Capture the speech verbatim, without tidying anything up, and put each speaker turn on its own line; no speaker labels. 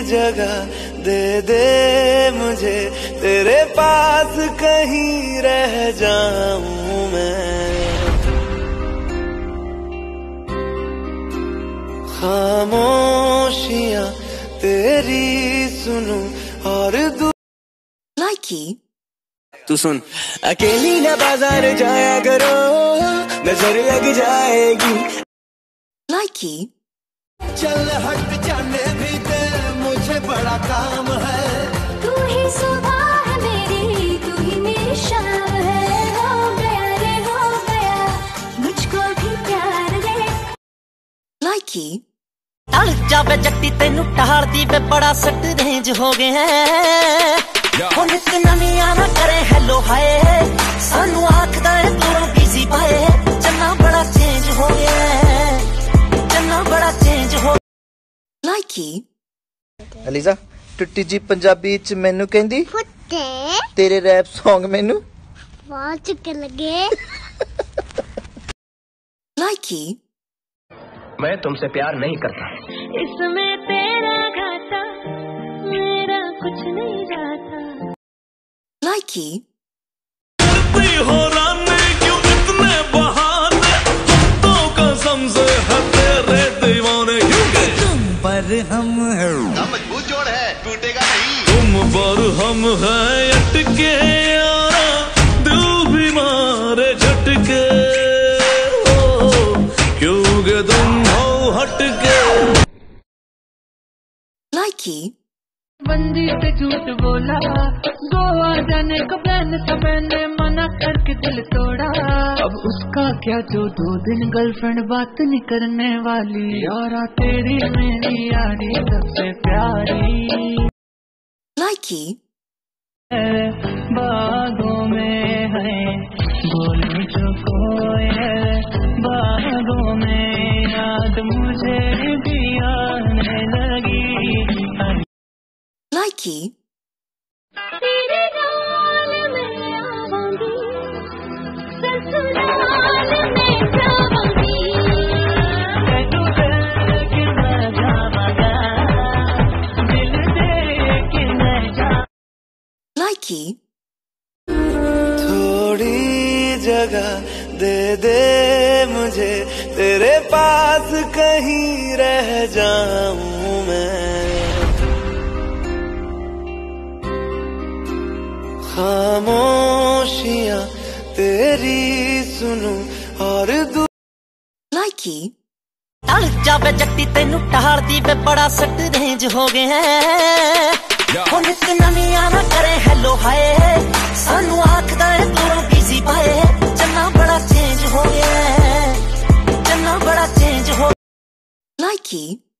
जगह दे दे मुझे, तेरे पास कहीं रह जाऊं मैं। खामोशियां तेरी सुनूं और दू
लाइकी
तू सुन। अकेली न बाजार जाया करो, नजर लग जाएगी।
लाइकी
चल हट जाने भी दे, मुझे बड़ा काम है।
तू ही सुबह है मेरी, तू ही मेरी शाम है। हो गया रे हो गया, मुझको भी प्यार दे। लाइकी
टल जावे जट्टी तेनू टहालदी वे, बड़ा सट रेंज हो गए हैं। हुण इक नवी आना करे हेलो हाय, सानू आखदा है दूरों बिजी पाए। चन्ना बड़ा चेंज हो गया है, चन्ना बड़ा चेंज हो।
लाइकी
अलीजा टुट्टी जी पंजाबी च मैनू कहंदी
फुट्टे
तेरे रैप सॉन्ग मैनू
बहुत चुके लगे।
लाइकी
मैं तुमसे प्यार नहीं करता।
इसमें तेरा घाटा, मेरा कुछ नहीं जाता।
लाइकी
हो रानी क्यों इतने बहाने, तो कसम से है तेरे दीवाने। क्योंकि तुम पर हम है,
मजबूत जोड़ है, टूटेगा नहीं।
तुम पर हम है अटके यारा, दिल भी मारे झटके। ओ क्योंकि तुम हो हटके।
लाइकी
बंदी पे झूठ बोला, गोवा जाने का प्लान था, मैंने मना करके दिल तोड़ा। अब उसका क्या जो दो दिन गर्लफ्रेंड बात नहीं करने वाली। यारा तेरी मेरी यारी सबसे प्यारी।
लाइकी
बागों में है बोली जो कोयल, बागों में याद मुझे भी आने लगी।
लाइकी
तेरे नाल में आऊंगी, ससुराल में जाऊंगी।
तेनू दिल के मैं जावांगा, दिल दे के मैं जा।
लाइकी
थोड़ी जगह दे दे मुझे, तेरे पास कहीं रह जाऊं मैं। खामोशियां तेरी सुनूं और दू
लाइकी
टल जावे जट्टी तेनू टहालदी वे, बड़ा सट रेंज हो गए हैं। हुण इक नवी आना करे हेलो हाय, सानू आखदा है दूरों बिजी पाए। चन्ना बड़ा चेंज हो गया है, चन्ना बड़ा चेंज हो।
लाइकी